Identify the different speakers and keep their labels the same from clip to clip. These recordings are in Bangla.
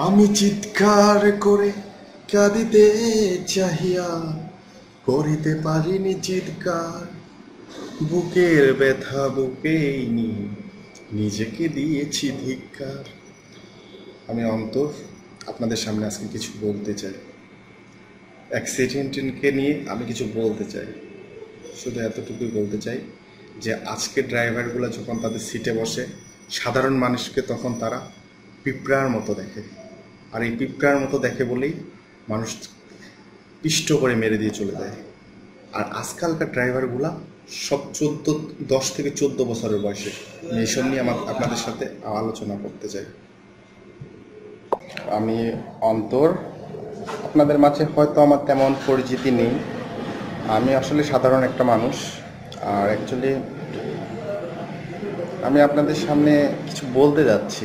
Speaker 1: আমি চিৎকার করে কাঁদিতে চাহিয়া করিতে পারিনি চিৎকার, বুকের ব্যথা বুকেই নিয়ে নিজেকে দিয়েছি ধিক্কার। আমি অন্তর আপনাদের সামনে আজকে কিছু বলতে চাই। অ্যাক্সিডেন্টকে নিয়ে আমি কিছু বলতে চাই। শুধু এতটুকুই বলতে চাই যে আজকে ড্রাইভারগুলো যখন তাদের সিটে বসে, সাধারণ মানুষকে তখন তারা পিঁপড়ার মতো দেখে। আর এই পিঁপড়ার মতো দেখে বলেই মানুষ পিষ্ট করে মেরে দিয়ে চলে যায়। আর আজকালকার ড্রাইভারগুলা সব 10 থেকে 14 বছরের বয়সে। আমি এইসব নিয়ে আপনাদের সাথে আলোচনা করতে চাই। আমি অন্তর, আপনাদের মাঝে হয়তো আমার তেমন পরিচিতি নেই। আমি আসলে সাধারণ একটা মানুষ। আর অ্যাকচুয়ালি আমি আপনাদের সামনে কিছু বলতে যাচ্ছি।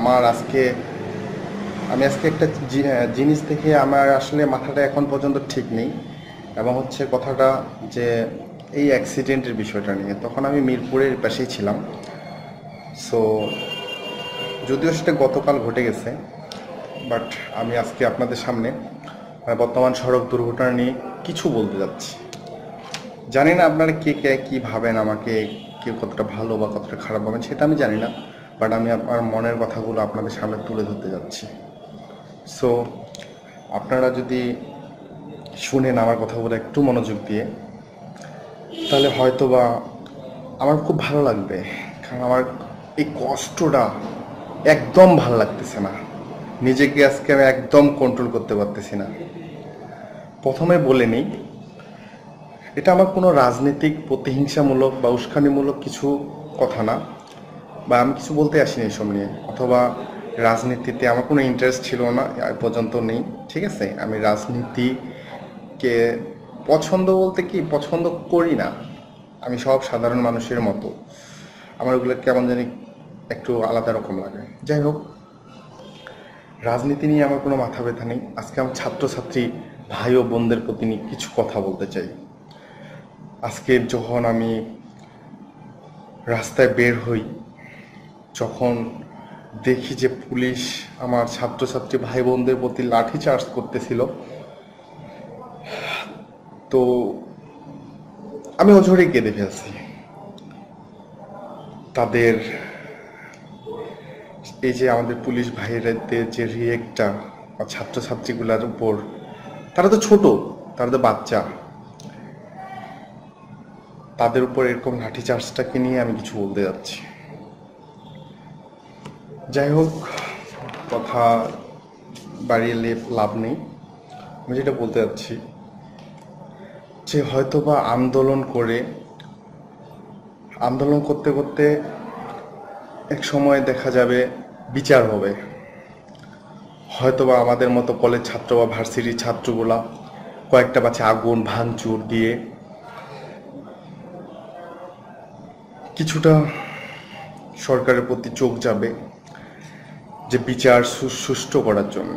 Speaker 1: আমি আজকে একটা জিনিস দেখে আমার আসলে মাথাটা এখন পর্যন্ত ঠিক নেই, এবং হচ্ছে কথাটা যে এই অ্যাক্সিডেন্টের বিষয়টা নিয়ে। তখন আমি মিরপুরের পাশেই ছিলাম। সো যদিও সেটা গতকাল ঘটে গেছে, বাট আমি আজকে আপনাদের সামনে বর্তমান সড়ক দুর্ঘটনা নিয়ে কিছু বলতে যাচ্ছি। জানি না আপনারা কে কী ভাবেন, আমাকে কে কতটা ভালো বা কতটা খারাপ ভাবেন সেটা আমি জানি না, বাট আমি আমার মনের কথাগুলো আপনাদের সামনে তুলে ধরতে যাচ্ছি। সো আপনারা যদি শুনেন আমার কথাগুলো একটু মনোযোগ দিয়ে, তাহলে হয়তো বা আমার খুব ভালো লাগবে। কারণ আমার এই কষ্টটা একদম ভালো লাগতেছে না। নিজেকে আজকে আমি একদম কন্ট্রোল করতে পারতেছি না। প্রথমে বলে নিই, এটা আমার কোনো রাজনৈতিক প্রতিহিংসামূলক বা উস্কানিমূলক কিছু কথা না, বা আমি কিছু বলতে আসিনি এসব নিয়ে, অথবা রাজনীতিতে আমার কোনো ইন্টারেস্ট ছিল না, পর্যন্ত নেই। ঠিক আছে, আমি রাজনীতিকে পছন্দ বলতে কি পছন্দ করি না। আমি সব সাধারণ মানুষের মতো, আমার ওগুলো কেমন জানি একটু আলাদা রকম লাগে। যাই হোক, রাজনীতি নিয়ে আমার কোনো মাথা ব্যথা নেই। আজকে আমার ছাত্রছাত্রী ভাই ও বোনদের প্রতি নিয়ে কিছু কথা বলতে চাই। আজকে যখন আমি রাস্তায় বের হই, যখন দেখি যে পুলিশ আমার ছাত্রছাত্রী ভাই বোনদের প্রতি লাঠি চার্জ করতেছিল, তো আমি অঝরে কেঁদে ফেলছি। তাদের এই যে আমাদের পুলিশ ভাইয়েদের যে রিয়েক্টটা ছাত্রছাত্রীগুলোর উপর, তারা তো ছোট, তারা তো বাচ্চা, তাদের উপর এরকম লাঠি চার্জটাকে নিয়ে আমি কিছু বলতে যাচ্ছি। যাই হোক, কথা বাড়িয়ে লাভ নেই। আমি যেটা বলতে যাচ্ছি যে হয়তোবা আন্দোলন করতে করতে এক সময় দেখা যাবে বিচার হবে। হয়তোবা আমাদের মতো কলেজ ছাত্র বা ভার্সিটির ছাত্রগুলা কয়েকটা বাচ্চা আগুন ভাঙচুর দিয়ে কিছুটা সরকারের প্রতি চোখ যাবে যে বিচার সুষ্ঠু করার জন্য।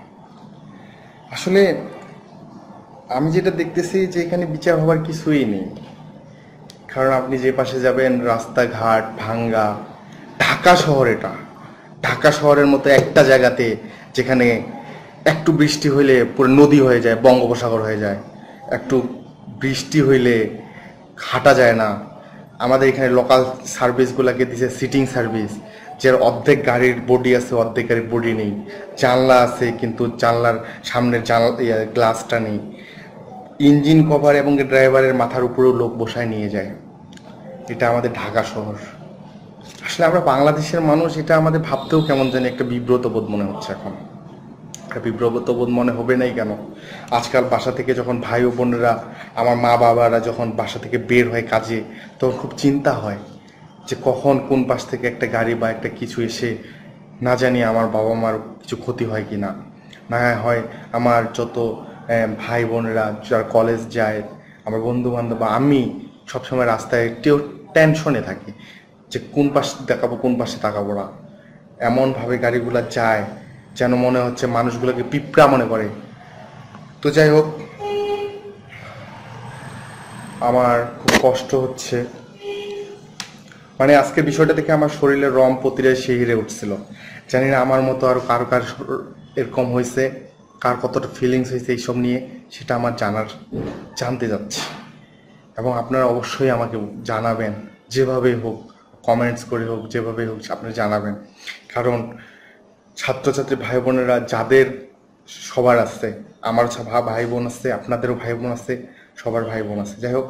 Speaker 1: আসলে আমি যেটা দেখতেছি যে এখানে বিচার হওয়ার কিছুই নেই। কারণ আপনি যে পাশে যাবেন রাস্তাঘাট ভাঙ্গা, ঢাকা শহরের মতো একটা জায়গাতে যেখানে একটু বৃষ্টি হইলে পুরো নদী হয়ে যায়, বঙ্গোপসাগর হয়ে যায়, একটু বৃষ্টি হইলে হাঁটা যায় না। আমাদের এখানে লোকাল সার্ভিসগুলোকে দিছে সিটিং সার্ভিস, যার অর্ধেক গাড়ির বডি আছে অর্ধেক গাড়ির বডি নেই, জানলা আছে কিন্তু জানলার সামনের গ্লাসটা নেই, ইঞ্জিন কভার এবং ড্রাইভারের মাথার উপরেও লোক বসায় নিয়ে যায়। এটা আমাদের ঢাকা শহর। আসলে আমরা বাংলাদেশের মানুষ, এটা আমাদের ভাবতেও কেমন জানি একটা বিব্রত বোধ মনে হচ্ছে। এখন একটা বিব্রত বোধ মনে হবে নাই কেন? আজকাল বাসা থেকে যখন ভাই ও বোনেরা, আমার মা বাবারা যখন বাসা থেকে বের হয় কাজে, তখন খুব চিন্তা হয় যে কখন কোন পাশ থেকে একটা গাড়ি বা একটা কিছু এসে না জানি আমার বাবা মার কিছু ক্ষতি হয় কি না। না হয় আমার যত ভাই বোনেরা যারা কলেজ যায়, আমার বন্ধু বান্ধব বা আমি সবসময় রাস্তায় একটু টেনশনে থাকি যে কোন পাশে দেখাবো কোন পাশে তাকাবো না। এমনভাবে গাড়িগুলো যায় যেন মনে হচ্ছে মানুষগুলোকে পিঁপড়া মনে করে। তো যাই হোক, আমার খুব কষ্ট হচ্ছে। মানে আজকের বিষয়টা দেখে আমার শরীরের রম প্রতিটা শিহরে উঠছিল। জানি না আমার মতো আর কারো এরকম হয়েছে, কার কতটা ফিলিংস হয়েছে এইসব নিয়ে, সেটা আমার জানতে যাচ্ছি। এবং আপনারা অবশ্যই আমাকে জানাবেন, যেভাবেই হোক, কমেন্টস করে হোক, যেভাবেই হোক আপনারা জানাবেন। কারণ ছাত্রছাত্রী ভাই বোনেরা যাদের সবার আছে, আমার ভাই বোন আছে, আপনাদেরও ভাই বোন আছে, সবার ভাই বোন আছে। যাই হোক,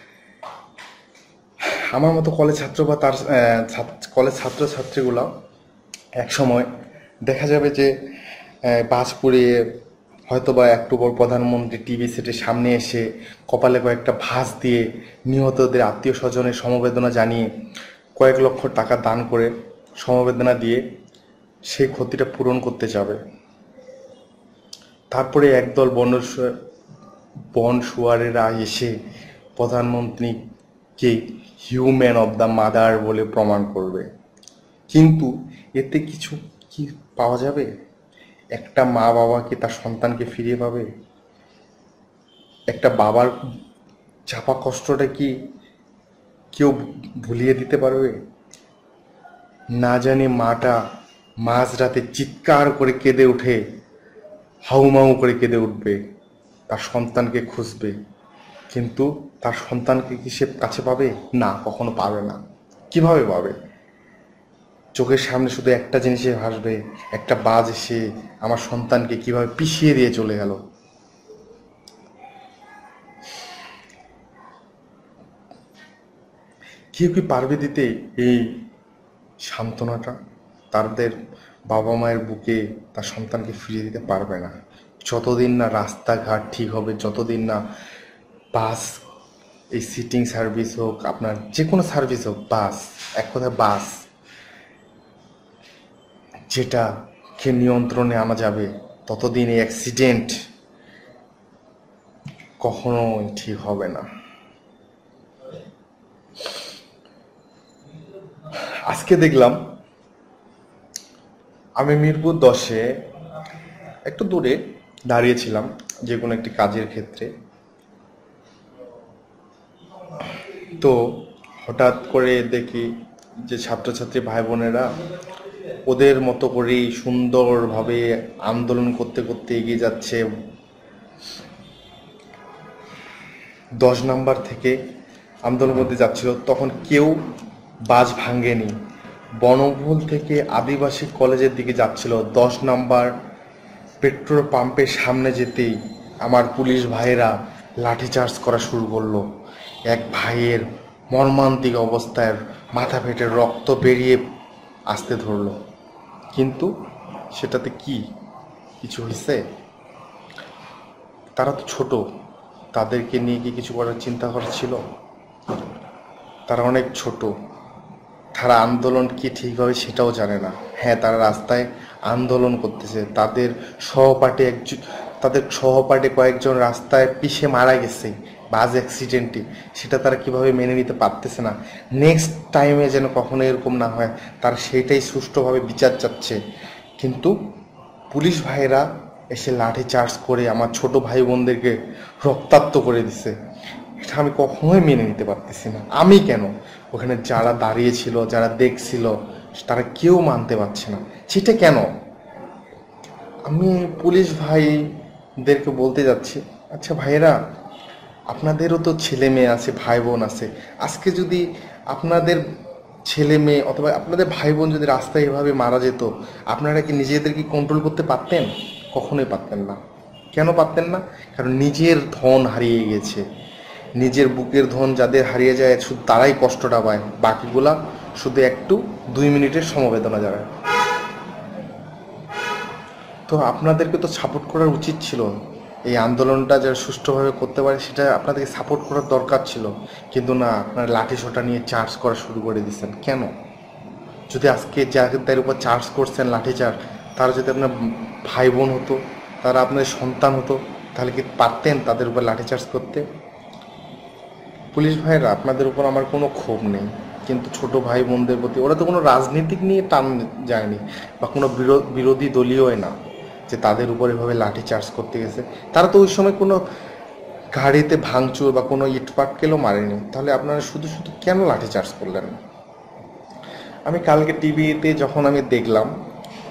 Speaker 1: আমার মতো কলেজ ছাত্র বা তার কলেজ ছাত্রছাত্রীগুলো এক সময় দেখা যাবে যে বাস পুড়িয়ে হয়তো বা একটু বড় প্রধানমন্ত্রী টিভি সেটের সামনে এসে কপালে কয়েকটা ভাঁজ দিয়ে নিহতদের আত্মীয় স্বজনের সমবেদনা জানিয়ে কয়েক লক্ষ টাকা দান করে সমবেদনা দিয়ে সেই ক্ষতিটা পূরণ করতে যাবে। তারপরে একদল বনশুয়ারেরা এসে প্রধানমন্ত্রীকে হিউম্যান অব দ্য মাদার বলে প্রমাণ করবে। কিন্তু এতে কিছু কি পাওয়া যাবে? একটা মা বাবা কি তার সন্তানকে ফিরিয়ে পাবে? একটা বাবার চাপা কষ্টটা কি কেউ ভুলিয়ে দিতে পারবে? না জানি মাটা মাঝরাতে চিৎকার করে কেঁদে উঠে, হাউমাউ করে কেঁদে উঠবে, তার সন্তানকে খুঁজবে, কিন্তু তার সন্তানকে কি সে কাছে পাবে? না, কখনো পাবে না। কিভাবে পাবে? চোখের সামনে শুধু একটা জিনিসে ভাসবে, একটা বাজ এসে আমার সন্তানকে কিভাবে পিষিয়ে দিয়ে চলে গেল। কেউ কি পারবে দিতে এই সান্ত্বনাটা? তাদের বাবা মায়ের বুকে তার সন্তানকে ফিরিয়ে দিতে পারবে না। যতদিন না রাস্তাঘাট ঠিক হবে, যতদিন না বাস, এই সিটিং সার্ভিস হোক, আপনার যে কোনো সার্ভিস হোক, বাস, এক কথায় বাস, যেটাকে নিয়ন্ত্রণে আনা যাবে, ততদিন এই অ্যাক্সিডেন্ট কখনোই ঠিক হবে না। আজকে দেখলাম আমি মিরপুর 10-এ একটু দূরে দাঁড়িয়েছিলাম যে কোনো একটি কাজের ক্ষেত্রে। তো হঠাৎ করে দেখি যে ছাত্রছাত্রী ভাই বোনেরা ওদের মতো করেই সুন্দরভাবে আন্দোলন করতে করতে এগিয়ে যাচ্ছে। 10 নাম্বার থেকে আন্দোলন করতে যাচ্ছিল, তখন কেউ বাজ ভাঙেনি। বনভূল থেকে আদিবাসী কলেজের দিকে যাচ্ছিল, 10 নাম্বার পেট্রোল পাম্পের সামনে যেতেই আমার পুলিশ ভাইয়েরা লাঠিচার্জ করা শুরু করলো। এক ভাইয়ের মর্মান্তিক অবস্থায় মাথা ফেটে রক্ত বেরিয়ে আসতে ধরলো। কিন্তু সেটাতে কিছু হয়েছে? তারা তো ছোট, তাদেরকে নিয়ে কি কিছু করার চিন্তা করা ছিল? তারা অনেক ছোট, তারা আন্দোলন কি ঠিক হবে সেটাও জানে না। হ্যাঁ, তারা রাস্তায় আন্দোলন করতেছে, তাদের সহপাঠী কয়েকজন রাস্তায় পিষে মারা গেছে বাস অ্যাক্সিডেন্টে, সেটা তারা কিভাবে মেনে নিতে পারতেছে না। নেক্সট টাইমে যেন কখনো এরকম না হয়, তারা সেইটাই সুষ্ঠুভাবে বিচার চাচ্ছে। কিন্তু পুলিশ ভাইয়েরা এসে লাঠি চার্জ করে আমার ছোট ভাই বোনদেরকে রক্তাক্ত করে দিছে। এটা আমি কখনোই মেনে নিতে পারতেছি না। আমি কেন, ওখানে যারা দাঁড়িয়েছিল, যারা দেখছিল, তারা কেউ মানতে পারছে না। সেটা কেন? আমি পুলিশ ভাইদেরকে বলতে যাচ্ছি, আচ্ছা ভাইয়েরা, আপনাদেরও তো ছেলে মেয়ে আছে, ভাই বোন আছে। আজকে যদি আপনাদের ছেলে মেয়ে অথবা আপনাদের ভাই বোন যদি রাস্তায় এভাবে মারা যেত, আপনারা কি নিজেদেরকে কন্ট্রোল করতে পারতেন? কখনোই পারতেন না। কেন পারতেন না? কারণ নিজের ধন হারিয়ে গেছে। নিজের বুকের ধন যাদের হারিয়ে যায়, শুধু তারাই কষ্টটা পায়, বাকিগুলা শুধু একটু 2 মিনিটের সমবেদনা জানায়। তো আপনাদেরকে তো সাপোর্ট করার উচিত ছিল। এই আন্দোলনটা যারা সুষ্ঠুভাবে করতে পারে সেটা আপনাদেরকে সাপোর্ট করার দরকার ছিল। কিন্তু না, আপনারা লাঠি সোঁটা নিয়ে চার্জ করা শুরু করে দিচ্ছেন কেন? যদি আজকে যাদের উপর চার্জ করছেন লাঠিচার্জ, তারা যদি আপনার ভাই বোন হতো, তারা আপনাদের সন্তান হতো, তাহলে কি পারতেন তাদের উপর লাঠিচার্জ করতে? পুলিশ ভাইরা, আপনাদের উপর আমার কোনো ক্ষোভ নেই, কিন্তু ছোট ভাই বোনদের প্রতি, ওরা তো কোনো রাজনীতিক নিয়ে টান যায়নি বা কোনো বিরোধী দলীয়ই না যে তাদের উপর এভাবে লাঠি চার্জ করতে গেছে। তারা তো ওই সময় কোনো গাড়িতে ভাঙচুর বা কোনো ইটপাটকেলও মারেনি, তাহলে আপনারা শুধু শুধু কেন লাঠি চার্জ করলেন? আমি কালকে টিভিতে যখন আমি দেখলাম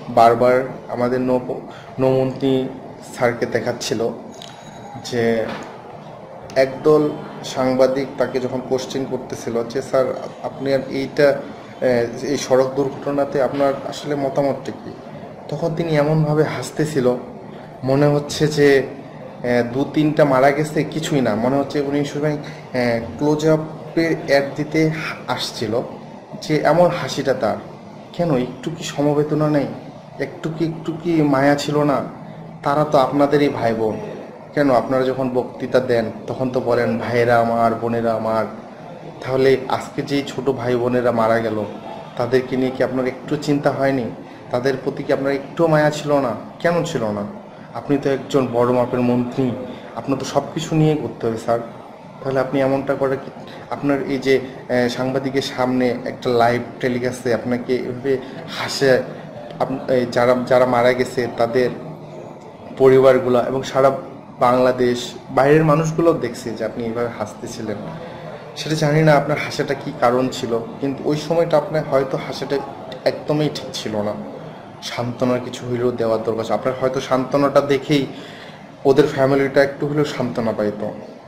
Speaker 1: বারবার আমাদের নৌমন্ত্রী স্যারকে দেখাচ্ছিল যে একদল সাংবাদিক তাকে যখন কোশ্চেন করতেছিল যে স্যার আপনি আর এই সড়ক দুর্ঘটনাতে আপনার আসলে মতামতটা কি, তখন তিনি এমনভাবে হাসতেছিল মনে হচ্ছে যে দু তিনটা মারা গেছে কিছুই না, মনে হচ্ছে উনি সময় ক্লোজ আপের অ্যাড দিতে আসছিল, যে এমন হাসিটা তার। কেন একটু কি সমবেদনা নেই, একটু কি মায়া ছিল না? তারা তো আপনাদেরই ভাই বোন, কেন আপনারা যখন বক্তৃতা দেন তখন তো বলেন ভাইয়েরা আমার, বোনেরা আমার। তাহলে আজকে যেই ছোট ভাই বোনেরা মারা গেল তাদেরকে নিয়ে কি আপনার একটু চিন্তা হয়নি? তাদের প্রতি কি আপনার একটু মায়া ছিল না? কেন ছিল না? আপনি তো একজন বড় মাপের মন্ত্রী, আপনার তো সব কিছু নিয়ে করতে হবে স্যার। তাহলে আপনি এমনটা করে কি আপনার এই যে সাংবাদিকের সামনে একটা লাইভ টেলিকাস্টে আপনাকে এভাবে হাসে যারা যারা মারা গেছে তাদের পরিবারগুলো এবং সারা বাংলাদেশ বাইরের মানুষগুলোও দেখছে যে আপনি এইভাবে হাসতেছিলেন। সেটা জানি না আপনার হাসাটা কি কারণ ছিল, কিন্তু ওই সময়টা আপনার হয়তো হাসাটা একদমই ঠিক ছিল না। সান্ত্বনার কিছু হইলেও দেওয়ার দরকার, আপনার হয়তো সান্ত্বনাটা দেখেই ওদের ফ্যামিলিটা একটু হলেও সান্ত্বনা পাইত।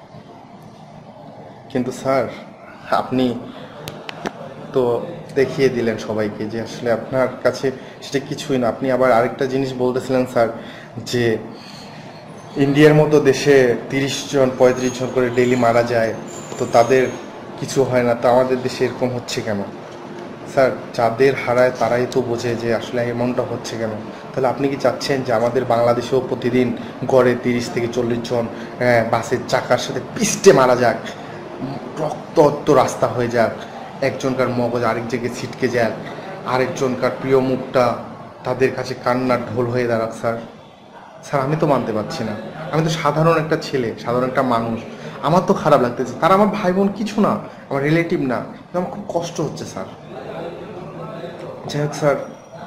Speaker 1: কিন্তু স্যার আপনি তো দেখিয়ে দিলেন সবাইকে যে আসলে আপনার কাছে সেটা কিছুই না। আপনি আবার আরেকটা জিনিস বলতেছিলেন স্যার, যে ইন্ডিয়ার মতো দেশে 30 জন 35 জন করে ডেইলি মারা যায়, তো তাদের কিছু হয় না, তো আমাদের দেশে এরকম হচ্ছে কেন? স্যার যাদের হারায় তারাই তো বোঝে যে আসলে এমনটা হচ্ছে কেন। তাহলে আপনি কি চাচ্ছেন যে আমাদের বাংলাদেশেও প্রতিদিন গড়ে 30 থেকে 40 জন বাসের চাকার সাথে পিষ্টে মারা যাক, রক্ত রাস্তা হয়ে যাক, একজনকার মগজ আরেক জায়গায় ছিটকে যাক, আরেকজনকার প্রিয় মুখটা তাদের কাছে কান্নার ঢোল হয়ে দাঁড়াক? স্যার স্যার আমি তো মানতে পারছি না। আমি তো সাধারণ একটা ছেলে, সাধারণ একটা মানুষ, আমার তো খারাপ লাগতেছে। তারা আমার ভাই বোন কিছু না, আমার রিলেটিভ না, কিন্তু আমার খুব কষ্ট হচ্ছে স্যার। যাই হোক স্যার,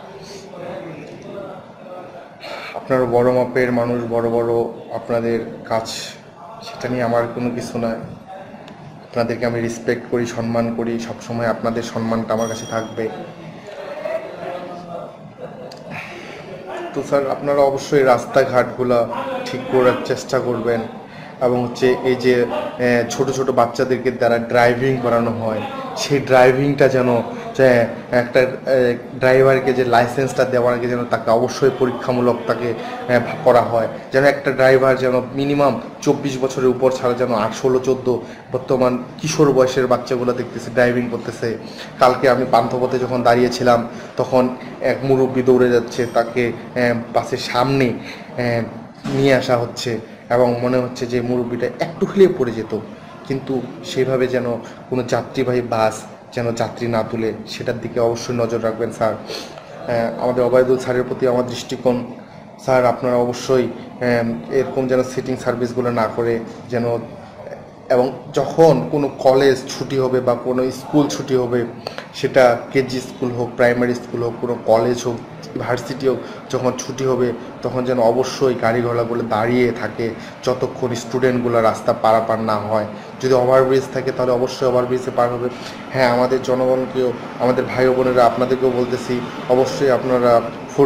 Speaker 1: আপনার বড় মাপের মানুষ, বড় বড় আপনাদের কাজ, সেটা নিয়ে আমার কোনো কিছু নয়। আপনাদেরকে আমি রেসপেক্ট করি, সম্মান করি, সবসময় আপনাদের সম্মানটা আমার কাছে থাকবে। তো স্যার আপনারা অবশ্যই রাস্তাঘাটগুলো ঠিক করার চেষ্টা করবেন, এবং হচ্ছে এই যে ছোট ছোট বাচ্চাদেরকে দ্বারা ড্রাইভিং করানো হয়, সেই ড্রাইভিংটা যেন একটা ড্রাইভারকে যে লাইসেন্সটা দেওয়ার আগে যেন তাকে অবশ্যই পরীক্ষামূলক তাকে করা হয়, যেন একটা ড্রাইভার যেন মিনিমাম 24 বছরের উপর ছাড়া যেন 16-14 বর্তমান কিশোর বয়সের বাচ্চাগুলো দেখতেছে ড্রাইভিং করতেছে। কালকে আমি পান্থপথে যখন দাঁড়িয়েছিলাম তখন এক মুরব্বি দৌড়ে যাচ্ছে, তাকে বাসের সামনে নিয়ে আসা হচ্ছে এবং মনে হচ্ছে যে মুরব্বিটা একটু হলেও পড়ে যেত, কিন্তু সেভাবে যেন কোনো যাত্রীবাহী বাস যেন যাত্রী না তুলে, সেটার দিকে অবশ্যই নজর রাখবেন স্যার। আমাদের অবায়দুল স্যারের প্রতি আমার দৃষ্টিকোণ, স্যার আপনারা অবশ্যই এরকম যেন সিটিং সার্ভিসগুলো না করে যেন, এবং যখন কোনো কলেজ ছুটি হবে বা কোনো স্কুল ছুটি হবে, সেটা কেজি স্কুল হোক, প্রাইমারি স্কুল হোক, কোনো কলেজ হোক, ভার্সিটি হোক, যখন ছুটি হবে তখন যেন অবশ্যই গাড়ি ঘোড়াগুলো দাঁড়িয়ে থাকে যতক্ষণ স্টুডেন্টগুলো রাস্তা পারাপার না হয়। যদি ওভারব্রিজ থাকে তাহলে অবশ্যই ওভারব্রিজে পার হবে। হ্যাঁ, আমাদের জনগণকেও, আমাদের ভাই বোনেরা আপনাদেরকেও বলতেছি, অবশ্যই আপনারা ফুট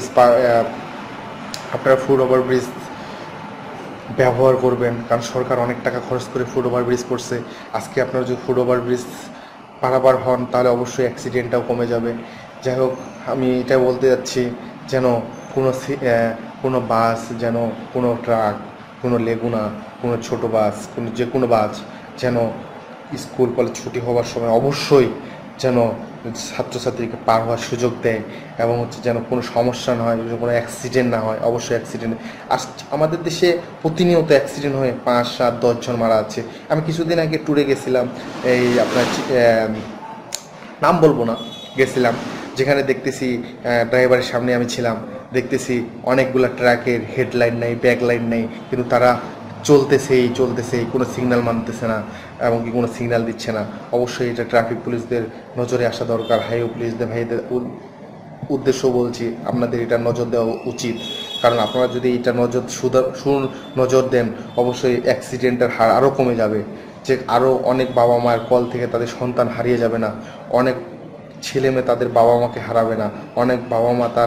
Speaker 1: ওভারব্রিজ ব্যবহার করবেন, কারণ সরকার অনেক টাকা খরচ করে ফুট ওভারব্রিজ করছে। আজকে আপনারা যদি ফুট ওভারব্রিজ পারাপার হন তাহলে অবশ্যই অ্যাক্সিডেন্টটাও কমে যাবে। যাই হোক, আমি এটা বলতে যাচ্ছি যেন কোনো বাস, যেন কোনো ট্রাক, কোনো লেগুনা, কোনো ছোট বাস, যে কোনো বাস যেন স্কুল কলেজ ছুটি হওয়ার সময় অবশ্যই যেন ছাত্রছাত্রীকে পার হওয়ার সুযোগ দেয়, এবং হচ্ছে যেন কোনো সমস্যা না হয়, কোনো অ্যাক্সিডেন্ট না হয়। অবশ্যই অ্যাক্সিডেন্ট আমাদের দেশে প্রতিনিয়ত অ্যাক্সিডেন্ট হয়ে 5, 7, 10 জন মারা আছে। আমি কিছুদিন আগে ট্যুরে গেছিলাম, এই আপনার নাম বলবো না, গেছিলাম, যেখানে দেখতেছি ড্রাইভারের সামনে আমি ছিলাম, দেখতেছি অনেকগুলো ট্রাকের হেডলাইট নাই, ব্যাকলাইট নেই, কিন্তু তারা চলতেছেই, কোনো সিগন্যাল মানতেছে না এবং কি কোনো সিগন্যাল দিচ্ছে না। অবশ্যই এটা ট্রাফিক পুলিশদের নজরে আসা দরকার। হাইওয়ে পুলিশদের ভাইদের উদ্দেশ্য বলছি, আপনাদের এটা নজর দেওয়া উচিত, কারণ আপনারা যদি এটা নজর দেন অবশ্যই অ্যাক্সিডেন্টের হার আরও কমে যাবে, যে আরও অনেক বাবা মায়ের কল থেকে তাদের সন্তান হারিয়ে যাবে না, অনেক ছেলে মেয়ে তাদের বাবা মাকে হারাবে না, অনেক বাবা মা তার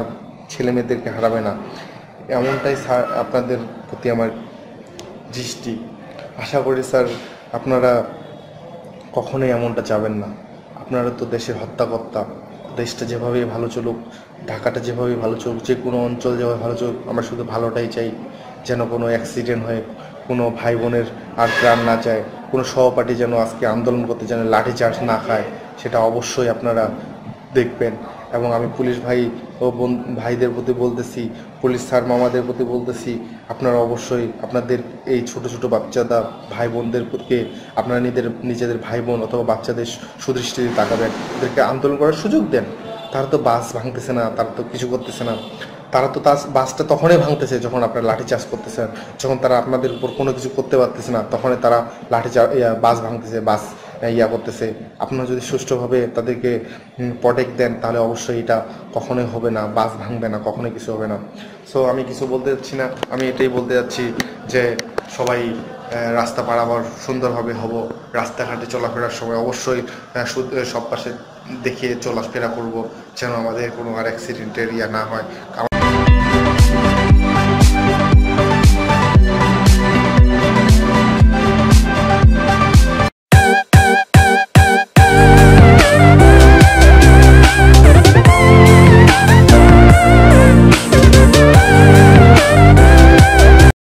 Speaker 1: ছেলে মেয়েদেরকে হারাবে না, এমনটাই স্যার আপনাদের প্রতি আমার দৃষ্টি। আশা করি স্যার আপনারা কখনোই এমনটা চাবেন না। আপনারা তো দেশের হত্যাকর্তা। দেশটা যেভাবেই ভালো চলুক, ঢাকাটা যেভাবেই ভালো চলুক, যে কোনো অঞ্চল যেভাবে ভালো চলুক, আমরা শুধু ভালোটাই চাই। যেন কোনো অ্যাক্সিডেন্ট হয়ে কোনো ভাই বোনের আর প্রাণ না যায়, কোনো সহপাঠী যেন আজকে আন্দোলন করতে যেন লাঠিচার্জ না খায়, সেটা অবশ্যই আপনারা দেখবেন। এবং আমি পুলিশ ভাই ও ভাইদের প্রতি বলতেছি, পুলিশ স্যার মামাদের প্রতি বলতেছি, আপনারা অবশ্যই আপনাদের এই ছোট ছোট বাচ্চারা ভাই বোনদেরকে আপনারা নিজেদের ভাই বোন অথবা বাচ্চাদের সুদৃষ্টিতে তাকাবেন, ওদেরকে আন্দোলন করার সুযোগ দেন। তারা তো বাস ভাঙতেছে না, তারা তো কিছু করতেছে না, তারা তো তার বাসটা তখনই ভাঙতেছে যখন আপনারা লাঠিচার্জ করতেছেন। যখন তারা আপনাদের উপর কোনো কিছু করতে পারতেছে না, তখনই তারা বাস ভাঙতেছে, বাস করতেছে। আপনারা যদি সুষ্ঠুভাবে তাদেরকে প্রটেক্ট দেন, তাহলে অবশ্যই এটা কখনোই হবে না, বাস ভাঙবে না, কখনোই কিছু হবে না। সো আমি কিছু বলতে যাচ্ছি না, আমি এটাই বলতে যাচ্ছি যে সবাই রাস্তা পারাবার সুন্দরভাবে হব। রাস্তাঘাটে চলাফেরার সময় অবশ্যই সব পাশে দেখিয়ে চলাফেরা করব, যেন আমাদের কোনো আর অ্যাক্সিডেন্টের না হয়।